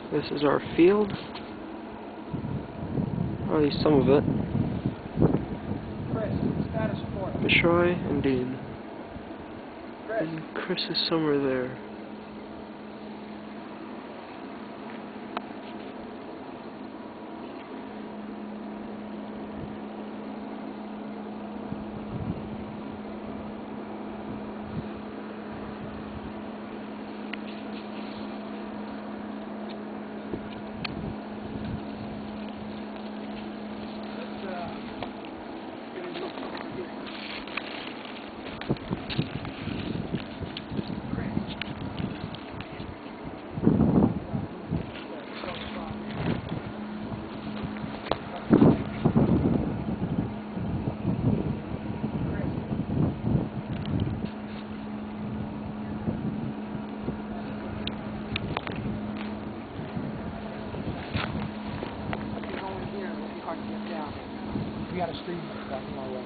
This is our field, or at least some of it. Chris, status report. Mishrai, indeed. Chris. And Chris is somewhere there. We got a stream back in our way.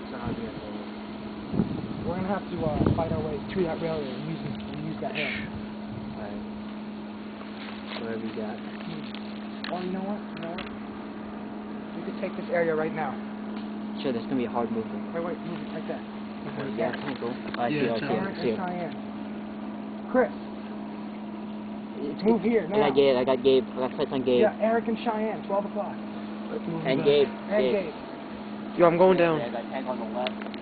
We're gonna have to fight our way to that railway and use that hill. Alright. Whatever you got. Oh, you know what? We could take this area right now. Sure, that's gonna be a hard movement. Wait, move it like that. Yeah, cool. I see it. Cheyenne. Chris, move here now. I got Gabe. I got sights on Gabe. Yeah, Eric and Cheyenne, 12 o'clock. And Gabe. And Gabe. Yo, I'm going down. Yeah, I got tank on the left.